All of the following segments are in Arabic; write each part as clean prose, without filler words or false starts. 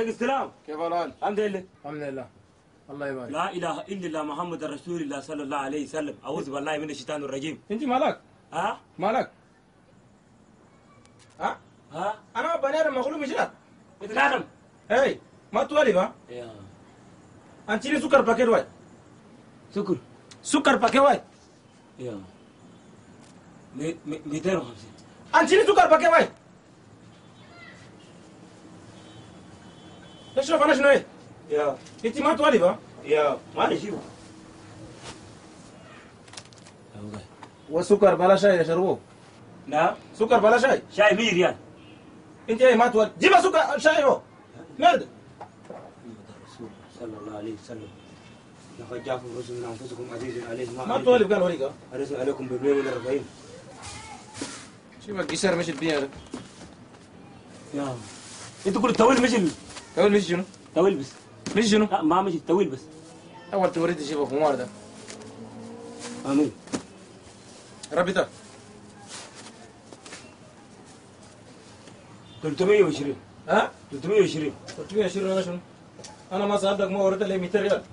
عليك السلام. كيف الحال؟ الحمد لله. الحمد لله. الله يبارك. لا اله الا الله محمد رسول الله صلى الله عليه وسلم. اعوذ بالله من الشيطان الرجيم. انت مالك؟ ها؟ مالك؟ ها؟ ها؟ انا بني ادم مخلوق مش لا. انت نادم. اي ما تولي با؟ يا انت لي سكر باكيت واحد. سكر. سكر باكيت واحد. يا 250. انت لي سكر باكيت واحد. اشرف انا شنو ايه؟ يا انت ما تولي با؟ يا ما نشيبه. وسكر بلا شاي يشربوه. نعم. سكر بلا شاي. شاي 100 ريال. انت ايه ما تولي؟ جيب سكر شاي هو. نرد. محمد رسول صلى الله عليه وسلم. لقد جاءكم رسول من انفسكم عزيز عليه ما تولي قال وريك. حريص عليكم بالبر والرفاهين. شوف القشار مش الدنيا ده. يا انت قلت طويل مشي. طويل مش شنو؟ طويل بس. مش شنو؟ لا ما مشي طويل بس. اول توريد تجيبه خمار ده. امين. ربيته 320. ها؟ 320. 320 انا شنو؟ انا ما سالتك ما وريت لي 200 ريال.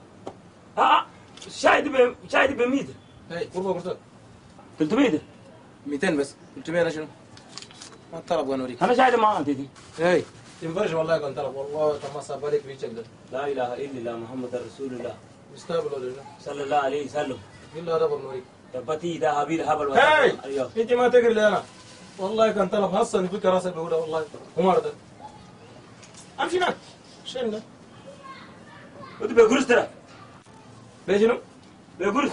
شاهد ب 100. هي قربه قلت 300. 200 بس 300 انا شنو؟ ما طلب وانا اوريك. انا شاهد ما انت دي. هي تنفرج والله كان طلب والله ما صار بالك في شكل. لا اله الا الله محمد رسول الله مستقبل ولا صلى الله عليه وسلم. الا هذا بنوريك. تبتي ده هابيل هبل. هي ايوه انت ما تقري لي انا والله كان طلب حصل فيك راسك بقولها والله عمر ده امشي هناك شنو ده؟ ودي بقرص ترى. ليش شنو؟ بقرص.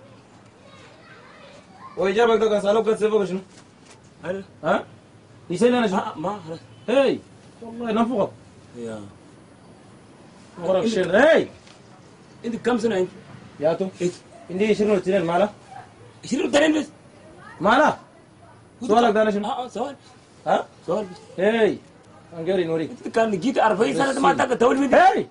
واجابك ده كان سالوك قد سيبك شنو؟ هل ها؟ يسأل انا شنو؟ ما خلاص. هي والله نفخك يا وراك شنو؟ هي انت كم سنه انت؟ يا تو انت عندي 20 سنين مالا 20 سنه بس. مالا سؤالك ده انا شنو؟ سؤال. ها؟ سؤال بس. هي انقري نوريك انت كان جيت 40 سنه ما تقدر تقول مني. هي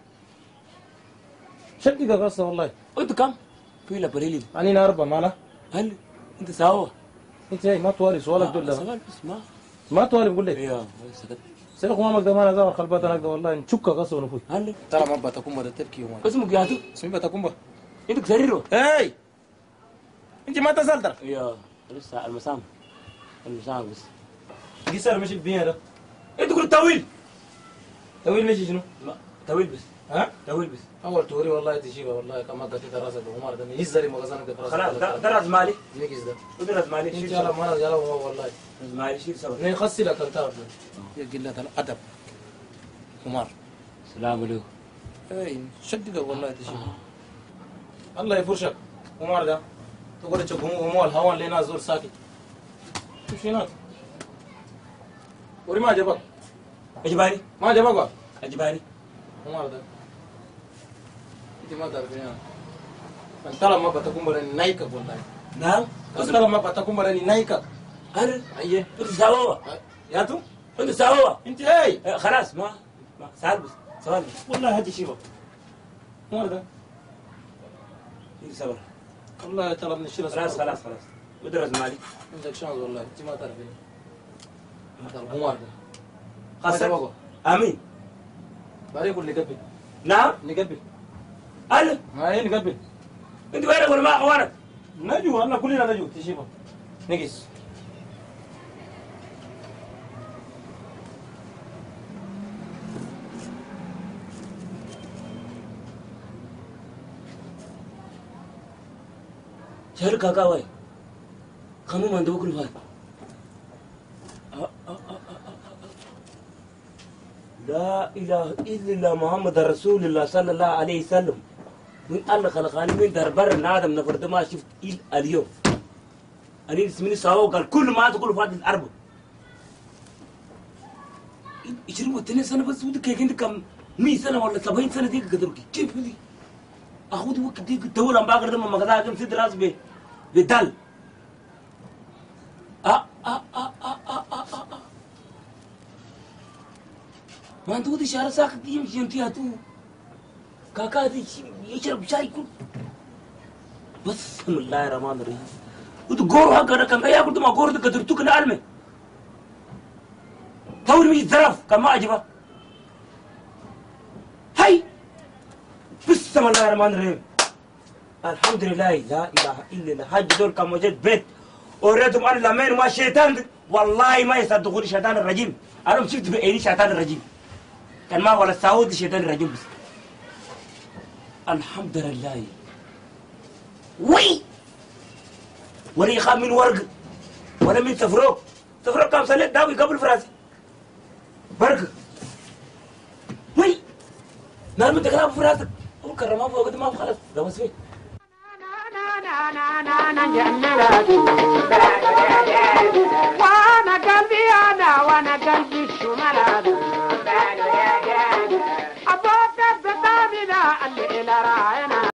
شدك قصة والله انت كم؟ في لا بريلي. أنا 4 مالا هل انت ساوا؟ انت هي ما توالي سؤالك دول سؤال بس ما توالي بقول لك ايوه سكت. سيرك مامك ده ما نزار خلبات انا ده والله نشك قصة ونفوي هل ترى ما بتكون بدأ تبكي يوم اسمك ياتو؟ اسمي بتكون انت كسريرو. هي انت ما تزال ترى ايوه لسه المسام بس. قصر مش الدنيا ده انت قلت طويل. طويل ماشي شنو؟ طويل بس. ها؟ طويل بس. اول توري والله تجيبها والله كما قتيت راسك وعمر ده يزري مغزانك ده خلاص درز مالي. نيكس ده ودرز مالي انت شيل يلا صبر. ما انا يلا والله درز مالي شيل صبر. ني خسي لك انت يا قله الادب عمر السلام عليكم. اي شدد والله تجيبها الله يفرشك عمر ده تقول تشوف همول هوان لنا زور ساكت شوف هناك وري ما عجبك اجباري. ما عجبك اجباري. عمر ده انت ما تعرفين انا انت لما بتكون براني نايكك والله نعم. انت لما بتكون براني نايكك هل ايه انت ساوا؟ يا تو انت ساوا؟ انت اي خلاص ما سؤال بس. سؤال بس. والله هدي شيبك عمر ده شيل صبر. والله ترى من الشيء خلاص ودرز مالي. عندك شانس والله انت ما تعرفين هذا العمر ده خاصة. امين. بعدين يقول نقبل نعم. نقبل هل ما هي نقبل انت وينك ولا ما اخوانك؟ نجو انا كلنا نجو تشيبه نقيس شهر كاكا واي خمو من دوكل فات. لا اله الا الله محمد رسول الله صلى الله عليه وسلم. من الله خلقاني من دربر الادم نفرد ما شفت اليوم. أنا اسمي ساو قال كل ما تقول فات الأربع. 20 سنة بس ودك كيف عندك كم 100 سنة ولا 70 سنة ديك قدرك كيف لي؟ أخذ وقت ديك تقول أم باقر دم ما قدر كم سيد راس بدل. ما أنت ودي شهر ساق دي مش ينتهي تو. كاكا دي يشرب شاي كل. بس بسم الله الرحمن الرحيم. وتقول هكذا كان يا قلت ما قول قدرتك نعلمه. تقول مش ظرف كان ما عجبه. بسم الله الرحمن الرحيم. الحمد لله لا اله الا الله. حج دول كم وجد بيت اوريتهم انا لمين ما شيطان والله ما يصدقوني شيطان الرجيم. انا شفت بعيني شيطان الرجيم كان ما ولا سعود شيطان الرجيم بس. الحمد لله. وي ولا يخاف من ورق ولا من تفروق. تفروق كم سنه داوي قبل فراسي برق. وي نعم انت كلام فراسك وكرمها فوق ما خلص ده بس فيه. وانا قلبي انا وانا قلبي الشمال ابوك البطامي ذا اللي الى راينا